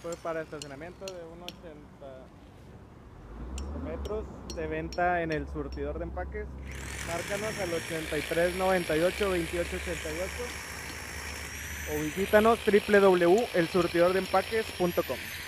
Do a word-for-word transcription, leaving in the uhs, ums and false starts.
pues para estacionamiento de unos ochenta metros de venta en el surtidor de empaques. Márcanos al ochenta y tres noventa y ocho veintiocho ochenta y ocho o visítanos w w w punto el surtidor de empaques punto com.